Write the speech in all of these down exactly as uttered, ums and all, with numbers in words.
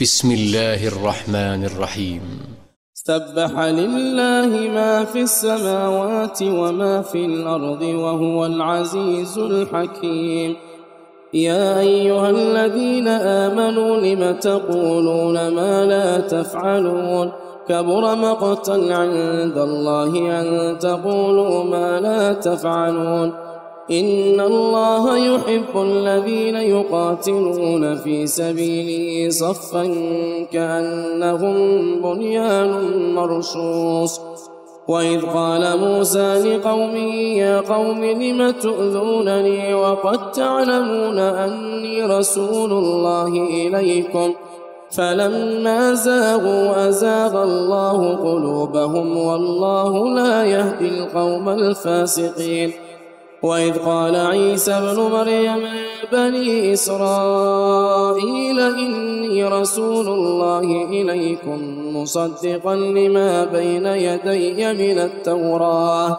بسم الله الرحمن الرحيم. سبح لله ما في السماوات وما في الأرض وهو العزيز الحكيم. يا أيها الذين آمنوا لم تقولون ما لا تفعلون كبر مقتا عند الله أن تقولوا ما لا تفعلون. إن الله يحب الذين يقاتلون في سبيله صفا كأنهم بنيان مرصوص. وإذ قال موسى لقومه يا قوم لم تؤذونني وقد تعلمون أني رسول الله إليكم فلما زاغوا أزاغ الله قلوبهم والله لا يهدي القوم الفاسقين. وإذ قال عيسى ابن مريم يا بني إسرائيل إني رسول الله إليكم مصدقا لما بين يدي من التوراة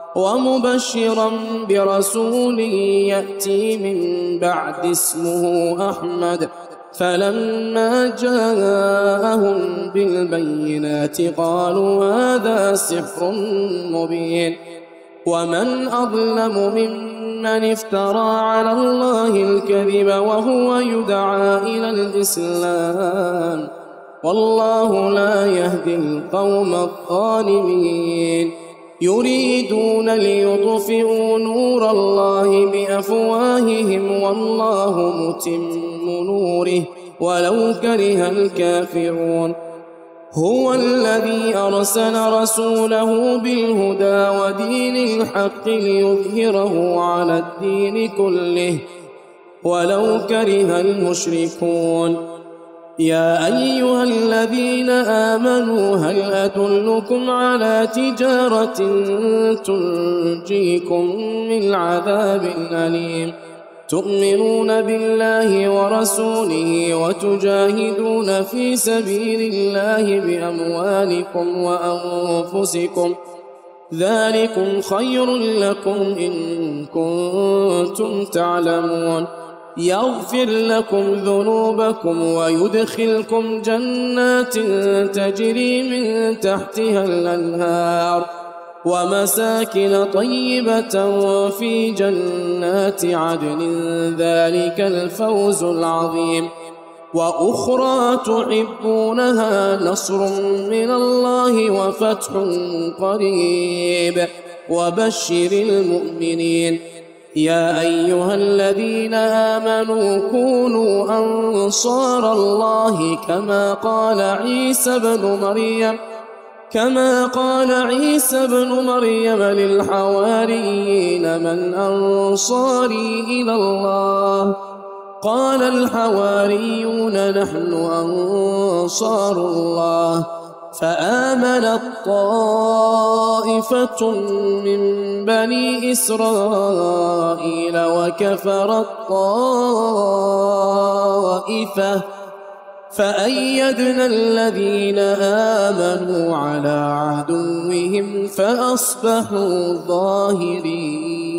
ومبشرا برسول يأتي من بعد اسمه أحمد. فلما جاءهم بالبينات قالوا هذا سحر مبين. ومن أظلم ممن افترى على الله الكذب وهو يدعى إلى الإسلام والله لا يهدي القوم الظالمين. يريدون ليطفئوا نور الله بأفواههم والله متم نوره ولو كره الكافرون. هو الذي أرسل رسوله بالهدى ودين الحق ليظهره على الدين كله ولو كره المشركون. يا أيها الذين آمنوا هل أدلكم على تجارة تنجيكم من عذاب أليم تؤمنون بالله ورسوله وتجاهدون في سبيل الله بأموالكم وأنفسكم ذلكم خير لكم إن كنتم تعلمون. يغفر لكم ذنوبكم ويدخلكم جنات تجري من تحتها الأنهار ومساكن طيبة في جنات عدن ذلك الفوز العظيم. وأخرى تحبونها نصر من الله وفتح قريب وبشر المؤمنين. يا أيها الذين آمنوا كونوا أنصار الله كما قال عيسى بن مريم كما قال عيسى بن مريم للحواريين من أنصاري إلى الله قال الحواريون نحن أنصار الله. فآمنت طائفة من بني إسرائيل وكفرت طائفة فأيدنا الذين آمنوا على عدوهم فأصبحوا ظاهرين.